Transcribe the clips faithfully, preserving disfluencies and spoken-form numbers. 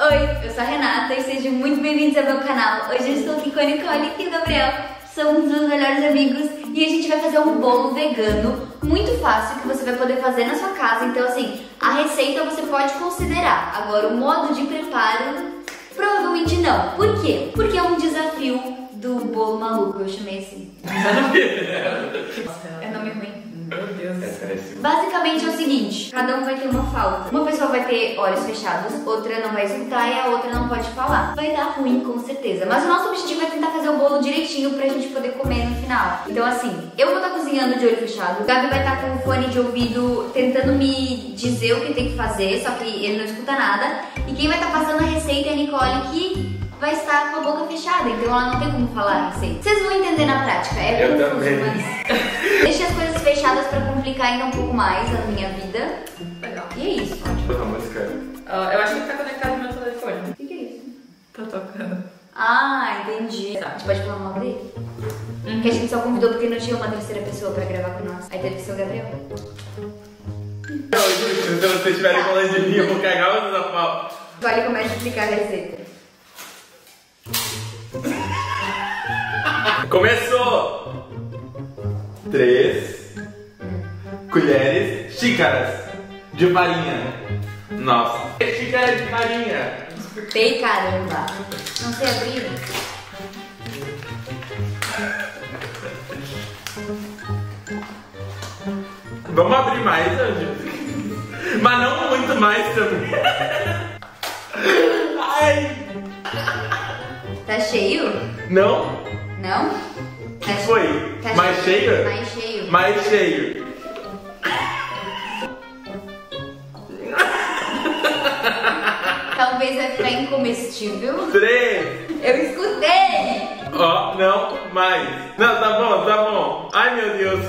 Oi, eu sou a Renata e sejam muito bem-vindos ao meu canal. Hoje eu estou aqui com a Nicole e o Gabriel, são os meus melhores amigos, e a gente vai fazer um bolo vegano muito fácil que você vai poder fazer na sua casa. Então assim, a receita você pode considerar, agora o modo de preparo provavelmente não. Por quê? Porque é um desafio do bolo maluco, eu chamei assim. É nome ruim. Meu Deus do céu. Basicamente é o seguinte, cada um vai ter uma falta. Uma pessoa vai ter olhos fechados, outra não vai escutar e a outra não pode falar. Vai dar ruim com certeza, mas o nosso objetivo é tentar fazer o bolo direitinho pra gente poder comer no final. Então assim, eu vou estar cozinhando de olho fechado, o Gabi vai estar com o fone de ouvido tentando me dizer o que tem que fazer, só que ele não escuta nada. E quem vai estar passando a receita é a Nicole, que vai estar com a boca fechada, então ela não tem como falar a receita. Vocês vão entender na prática, é eu confuso, também. mas deixei as coisas fechadas pra complicar ainda um pouco mais a minha vida. Legal. E é isso. Ótimo. Música. Uh, eu acho que tá conectado no meu telefone. O que, que é isso? Tô tocando. Ah, entendi. A gente pode falar mal dele? Uhum. Que a gente só convidou porque não tinha uma terceira pessoa pra gravar com nós. Aí teve que ser o Gabriel. Não, se vocês estiverem falando de mim, eu vou cagar vocês a pau. Vale, começa a explicar a receita. Começou! Três colheres, xícaras de farinha. Nossa, xícara de farinha. Ei, caramba. Não sei abrir. Vamos abrir mais, Anjo. Mas não muito mais também. Ai! Tá cheio? Não? Não? Tá Que foi? Tá Mais cheio? Mais cheio. Mais cheio. Talvez vai ficar incomestível. Três. Eu escutei! Ó, oh, não, mais. Não, tá bom, tá bom. Ai, meu Deus.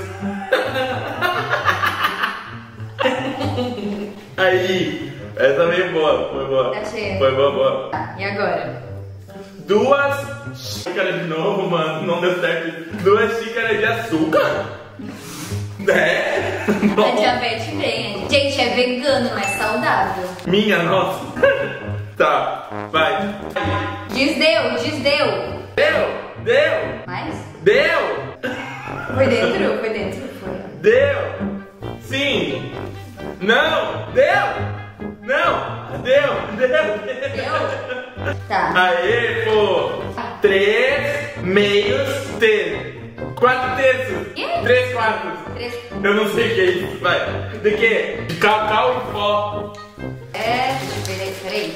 Aí, essa veio boa, foi boa. Tá cheia. Foi boa, boa. Tá, e agora? Duas xícaras de novo, mano, não deu certo. Duas xícaras de açúcar. É? A diabetes vem. Gente, é vegano, mas saudável. Minha nossa. Tá, vai. Desdeu, desdeu. Deu, deu, Mais? deu, Foi dentro? Foi dentro? Foi. deu. Sim. Não, deu. Não, deu, deu, deu. Deu? Tá. Aê, pô! Três meios terços. Quatro terços. Quê? Três quartos. Três. Eu não sei o que é isso, vai. De quê? De cacau e pó. É, peraí, peraí.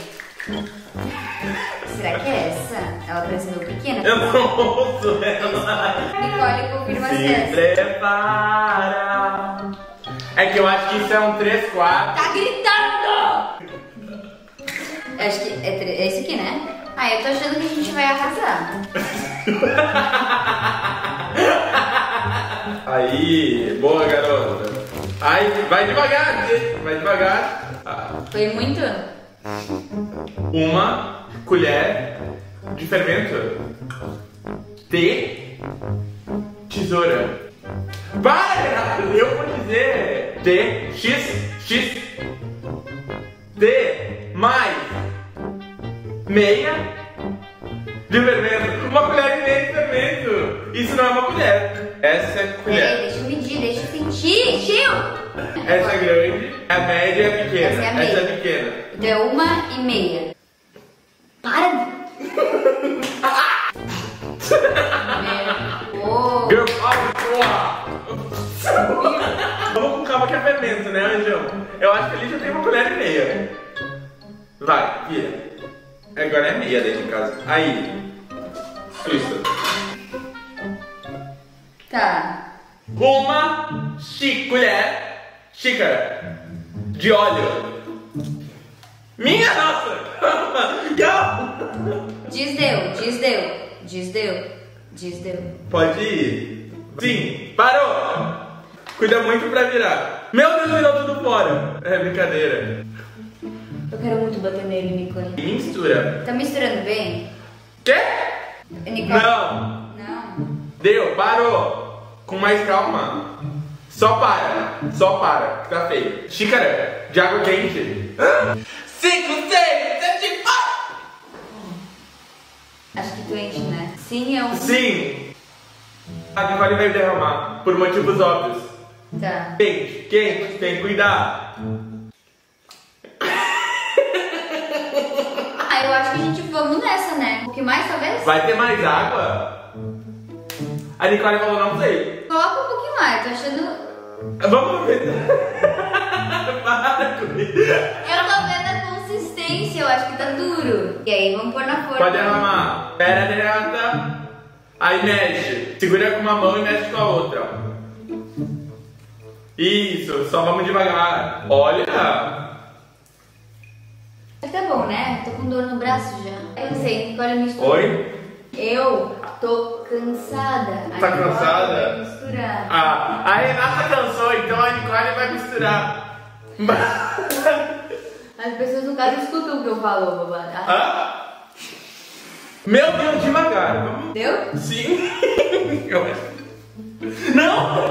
Será que é essa? Ela parece meio pequena. Eu não ouço ela. Nicole, confirma se Se é essa. prepara. É que eu acho que isso é um três quartos. Tá gritando! Acho que é, tre- é esse aqui, né? Ah, eu tô achando que a gente vai arrasar. Aí, boa garota. Aí, vai devagar, vai devagar. Ah, Foi muito? uma colher de fermento de tesoura. Para, eu vou dizer T, X, X, T, mais meia de fermento. Uma colher e meia de fermento. Isso não é uma colher. Essa é a Peraí, colher. deixa eu medir, deixa eu sentir. Tio! Essa é grande, a média é pequena. Essa é a média. Essa é pequena. Deu uma e meia. Para! Oh. Girl power, porra! Vamos com calma que é fermento, né, Anjão? Eu acho que ali já tem uma colher e meia. Vai, vira. Agora é meia dentro de casa. Aí. Isso. Tá. Uma xí colher, xícara de óleo. Minha nossa! Go! Desdeu, desdeu, desdeu, desdeu. Pode ir. Sim, parou! Cuida muito pra virar. Meu Deus, virou tudo fora. É brincadeira. Eu quero muito bater nele, Nicole. Mistura. Tá misturando bem? Quê? Nicole? Não. Não. Deu, parou. Com mais calma. Só para. Só para. Que tá feio. Xícara de água quente. Cinco, seis, sete, oito. Sim, é um... Sim. A Nicole vai derramar, por motivos óbvios. Tá. Quente, quente, tem que cuidar. Ah, eu acho que a gente vamos nessa, né? O que mais, talvez? Vai ter mais água? A Nicole falou, não sei. Coloca um pouquinho mais, tô achando... Vamos ver. Para com isso. Eu tô vendo a consistência, eu acho que tá duro. E aí, vamos pôr na forma. Pode derramar. Pera direita. Aí mexe. Segura com uma mão e mexe com a outra. Isso, só vamos devagar. Olha. Tá bom, né? Tô com dor no braço já. Eu não sei, Nicole mistura. Oi? Eu tô cansada. Tá A Nicole cansada? vai misturar. Ah, a Renata cansou, então a Nicole vai misturar. As pessoas no caso escutam o que eu falo, babá. Ah? Meu Deus, devagar. Vamos. Deu? Sim. Eu acho. Não!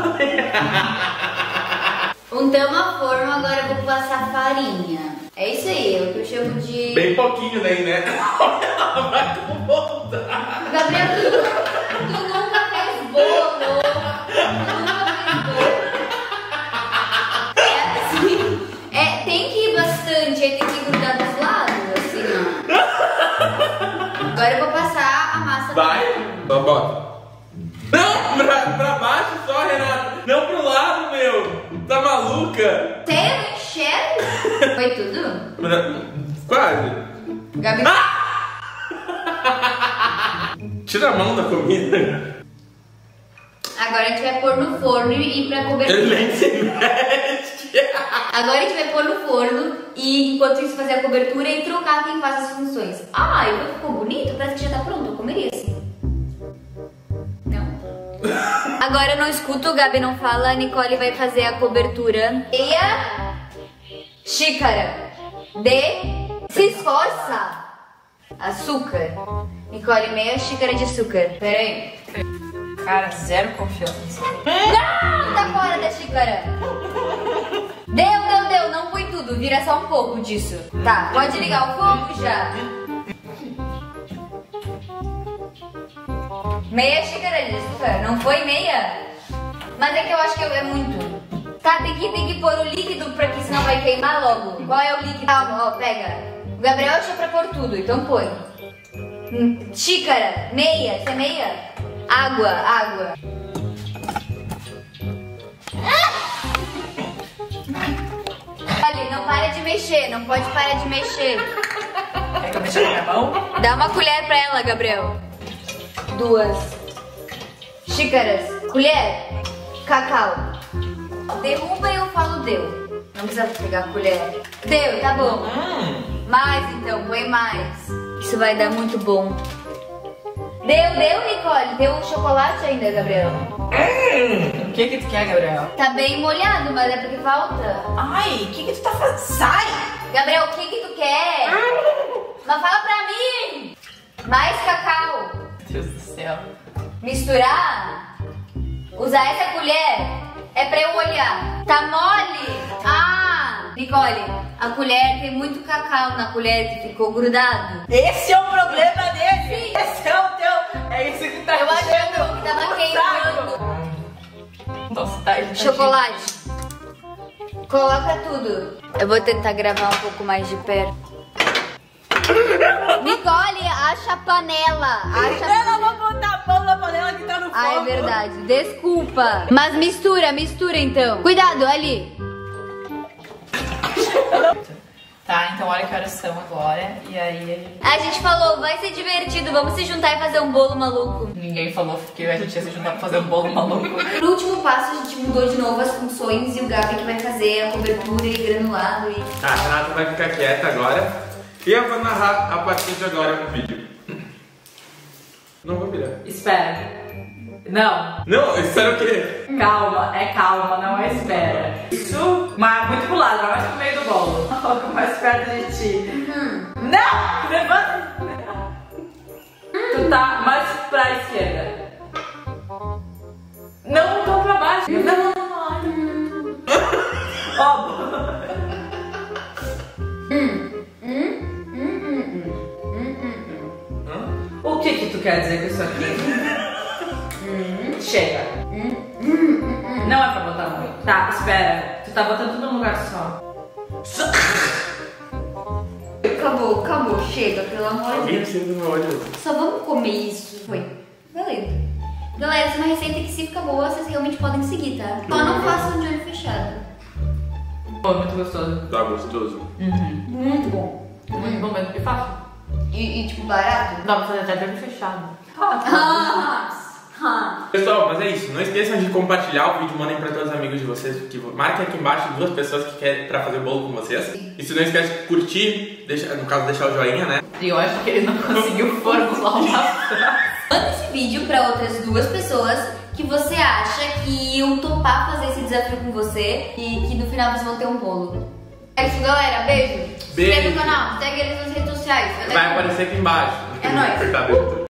Untamos a forma, agora eu vou passar farinha. É isso aí, é o que eu chamo de... Bem pouquinho daí, né? Ela vai com vontade. Gabriel, tu, tu nunca fez bolo. Tu nunca fez bolo. É assim. É, tem que ir bastante, aí tem que grudar dos lados, assim, ó. Agora eu vou passar a massa. Vai. Então bota. Não, pra, pra baixo só, Renata. Não pro lado, meu. Tá maluca? Sério, eu não enxergo. Foi tudo? Quase. Gabi... Ah! Tira a mão da comida. Agora a gente vai pôr no forno e ir pra cobertura. Ele nem se mexe. Agora a gente vai pôr no forno e enquanto isso fazer a cobertura e trocar quem faz as funções. Ah, e ficou bonito? Parece que já tá pronto, eu comeria assim. Não. Agora eu não escuto, o Gabi não fala, a Nicole vai fazer a cobertura. Meia xícara de... Se esforça! Açúcar. Nicole, meia xícara de açúcar. Pera aí. Cara, zero confiança. Não! Tá fora da xícara. Deu, deu, deu. Não põe tudo. Vira só um pouco disso. Tá, pode ligar o fogo já. Meia xícara de açúcar. Não foi meia? Mas é que eu acho que é muito. Tá, tem que, tem que pôr o líquido, porque senão vai queimar logo. Qual é o líquido? Calma, ó, pega. O Gabriel achou pra pôr tudo, então põe. Hum, xícara, meia, isso é meia? Água, água. Ali, não para de mexer, não pode parar de mexer. Quer que eu mexa na minha mão? Dá uma colher pra ela, Gabriel. Duas xícaras. Colher. Cacau. Derruba e eu falo deu. Não precisa pegar a colher. Deu, tá bom. Hum. Mais então, põe mais. Isso vai dar muito bom. Deu, deu, Nicole. Deu chocolate ainda, Gabriel. O que que tu quer, Gabriel? Tá bem molhado, mas é porque falta. Ai, o que que tu tá fazendo? Sai! Gabriel, o que que tu quer? Mas fala pra mim. Mais cacau. Meu Deus do céu. Misturar? Usar essa colher é pra eu olhar. Tá mole? Ah! Nicole, a colher tem muito cacau na colher que ficou grudado. Esse é o problema dele! Sim. Esse é o teu... É isso que tá Eu enchendo achando que tava o queimando. saco. Nossa, tá... tá Chocolate. Coloca tudo. Eu vou tentar gravar um pouco mais de perto. Nicole, acha a panela. Acha a Eu não panela. vou botar a mão na panela que tá no fogo. Ah, é verdade. Desculpa. Mas mistura, mistura então. Cuidado, ali. Tá, então olha que horas são agora. E aí... A gente falou, vai ser divertido. Vamos se juntar e fazer um bolo maluco. Ninguém falou que a gente ia se juntar pra fazer um bolo maluco. No último passo, a gente mudou de novo as funções e o Gabi que vai fazer a cobertura e granulado. E... A Renata vai ficar quieta agora. E eu vou narrar a partir de agora no vídeo. Não vou virar. Espera. Não. Não, espera o quê? Calma, é calma, não é espera. Isso, mas muito pro lado, mais pro meio do bolo. Um pouco mais perto de ti. Hum. Não! Levanta! Tu tá mais pra esquerda. Não, não pra baixo. Não, não, não. não. Ó. Hum. Hum. Hum. Hum. Hum. Hum. O que que tu quer dizer com isso aqui? hum, chega. Hum, hum, hum, hum. Não é pra botar muito. Tá, espera. Tu tá botando tudo num lugar só. Acabou, acabou. Chega, pelo amor de Alguém Deus. precisa do meu olho. Só vamos comer isso. Foi. Valeu. Galera, essa é uma receita que se fica boa, vocês realmente podem seguir, tá? Só não façam de olho fechado. Pô, muito gostoso. Tá gostoso? Uhum. Muito bom. Muito bom mesmo. E fácil. E, e tipo, barato? Dá pra fazer até de olho fechado. Ah, ah. Pessoal, mas é isso. Não esqueçam de compartilhar o vídeo, mandem pra todos os amigos de vocês. Que marquem aqui embaixo duas pessoas que querem pra fazer o bolo com vocês. E se não esquece de curtir, deixa, no caso deixar o joinha, né? E eu acho que ele não conseguiu formular uma frase. Manda esse vídeo pra outras duas pessoas que você acha que iam topar fazer esse desafio com você e que no final vocês vão ter um bolo. É isso, galera. Beijo. Se inscreve no canal, segue eles nas redes sociais. Vai aparecer aqui embaixo. É nóis. Tá dentro.